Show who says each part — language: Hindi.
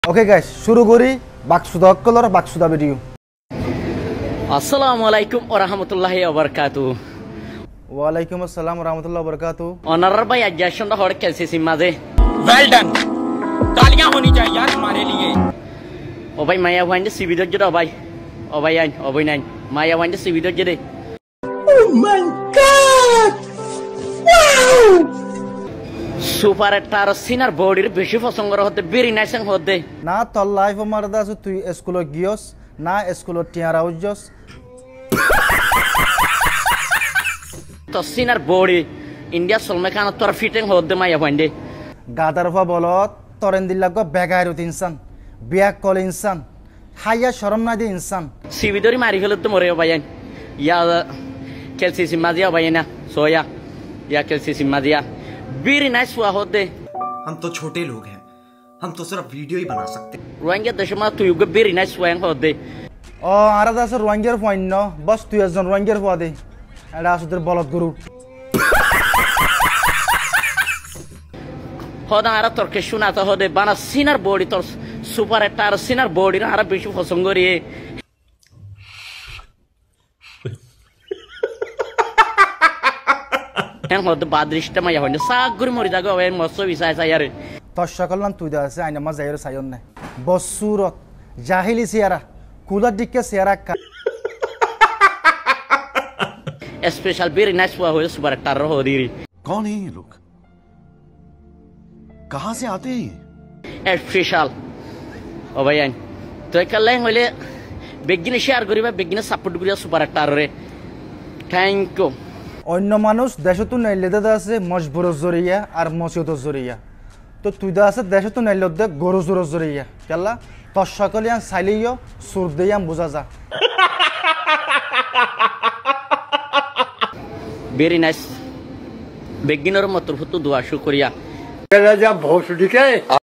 Speaker 1: ওকে গাইস শুরু করি বাকসুদা অক্কলর বাকসুদা ভিডিও।
Speaker 2: আসসালামু আলাইকুম ওয়া রাহমাতুল্লাহি ওয়া বারাকাতুহু।
Speaker 1: ওয়া আলাইকুম আসসালাম ওয়া রাহমাতুল্লাহি ওয়া বারাকাতুহু।
Speaker 2: অনার ভাই आज जैशन हर कैसे माजे
Speaker 3: वेल डन, तालियां होनी चाहिए यार हमारे लिए।
Speaker 2: ओ भाई माया वाइन सी वीडियो जरा भाई ओ भाई आइन ओ भाई नाइन माया वाइन सी वीडियो जरे।
Speaker 3: Oh my god wow
Speaker 2: super star সিনার বডির বেশি পছন্দ হতে বেরি নাইসং হতে
Speaker 1: না তোর লাইফ মারদা আছে তুই স্কুলে গিয়স না স্কুলে টিয়ারা উজ্জস
Speaker 2: তো সিনার বডি ইন্ডিয়া সলমে খান তোর ফিটিং হতে মায়া ওয়াইন্ডে
Speaker 1: গাদার ফা বলত তরেন দিল্লাগ বেগাইরুত ইনসান বিয়াক কল ইনসান হাইয়া শরম না দি ইনসান
Speaker 2: সি ভিডিওরি মারি ফেলে তো মরে ভাইয়ান ইয়া কেলসি সিমাজিয়া ভাইয়ানা সোয়া ইয়া কেলসি সিমাজিয়া वेरी नाइस हुआ होते।
Speaker 4: हम तो छोटे लोग हैं, हम तो सिर्फ वीडियो ही बना सकते हैं।
Speaker 2: रोहिंग्या दशमा तू युग वेरी नाइस हुआ होते।
Speaker 1: ओ आरा दास रोहिंग्यार पॉइंट न बस तू একজন রোহিঙ্গার পদে এটা আসুদের বলদ গুরু
Speaker 2: হদা আরা তোরকে শোনাতে হদে বানা সিনার বডি তোর সুপার স্টার সিনার বডি না আরা বেশি পছন্দ করি হ্যাঁ হদে বাদরিশটা মায়া হইনে সাগুরি মরি জাগো ওই মসো বিসাই সাইয়ারে
Speaker 1: তোর সকলন তুই দাসে আইনা মা যাইর সাইন না বসুরত জাহিলি সিয়ারা কুলার দিকে সিয়ারা
Speaker 2: स्पेशल वेरी नाइस हुआ हो सुपर स्टार हो दीरी।
Speaker 5: कौन है ये लोग, कहां से आते हैं
Speaker 2: ये स्पेशल ओ भाई तो कल होले बेगिन शेयर करिबा बेगिन सपोर्ट करिया सुपर स्टार रे थैंक यू।
Speaker 1: অন্য মানুষ দেশতো নাইলে দাদা আছে মজবুরর জরিয়া আর মসিয়তর জরিয়া তো তুই দা আছে দেশতো নাইলে দে গরজুরর জরিয়া কেলা তোর সকলিয়ান সাইলিও সুর দেয়াম বুঝা যা
Speaker 2: वेरी नाइस बेगिनर मत दुआ शुक्रिया।
Speaker 3: जब भोसड़ी के